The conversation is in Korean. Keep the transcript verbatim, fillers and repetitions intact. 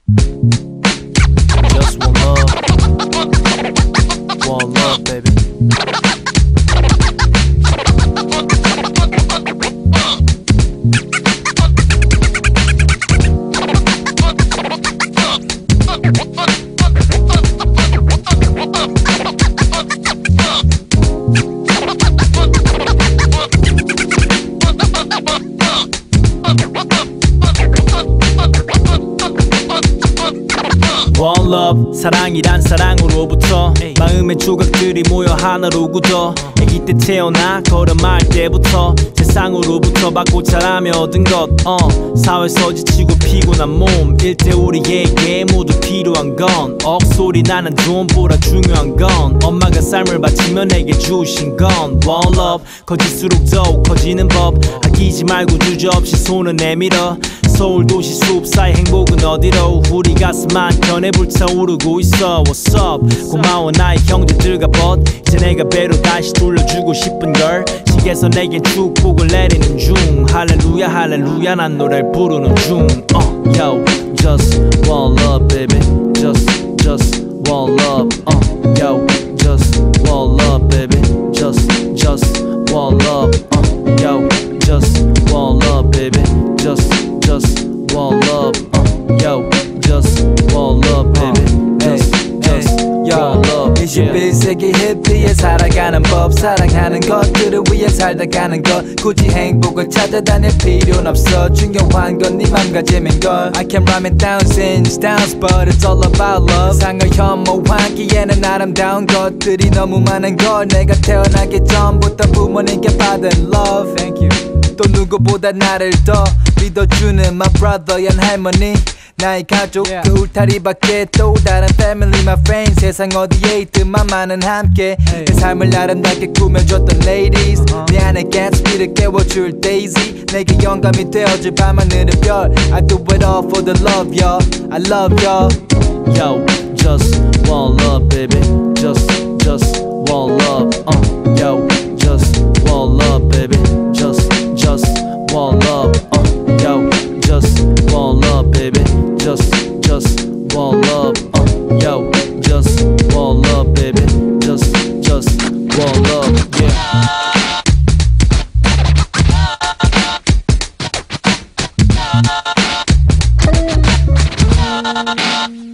Just one love, one love, baby. One love, 사랑이란 사랑으로부터 마음의 조각들이 모여 하나로 굳어 아기 때 태어나 걸음할 때부터 세상으로부터 받고 자라며 얻은 것 어. 사회에서 지치고 피곤한 몸 일대 우리에게 모두 필요한 건 억소리 나는 돈보다 중요한 건 엄마가 삶을 바치며 내게 주신 건 One love, 거짓수록 더욱 커지는 법 아끼지 말고 주저없이 손을 내밀어 서울 도시 숲 사이 행복은 어디로 우리 가슴 한켠에 불타오르고 있어 What's up 고마워 나의 형제들과 벗 이제 내가 배로 다시 돌려주고 싶은 걸 시계에서 내겐 축복을 내리는 중 할렐루야 할렐루야 난 노래를 부르는 중 uh, Yo just one love baby just just one love uh, Yo just one love baby just just one love uh, Yo just one love baby just just one love, uh, yo, just one love, baby, just, just one love. 이십일 세기 힙비에 살아가는 법, 사랑하는 것들을 위해 살다 가는 것. 굳이 행복을 찾아다닐 필요는 없어. 중요한 건 네 맘가짐인 걸. I can rhyme it down, since downs, but it's all about love. 세상을 혐오하기에는 아름다운 것들이 너무 많은 걸. 내가 태어나기 전부터 부모님께 받은 love. Thank you. 또 누구보다 나를 더 믿어주는 my brother and 할머니 나의 가족 yeah. 그 울타리밖에 또 다른 family my friends 세상 어디에 있든 맘만은 함께 hey. 내 삶을 아름답게 꾸며줬던 ladies uh-huh. 내 안에 Gatsby를 깨워줄 daisy 내게 영감이 되어줄 밤하늘의 별 I do it all for the love y'all I love y'all Yo just one love baby just just one love uh. Yo just one love baby just just one love uh. Yo just one love baby just just one love uh. Yo just one love baby just just one love yeah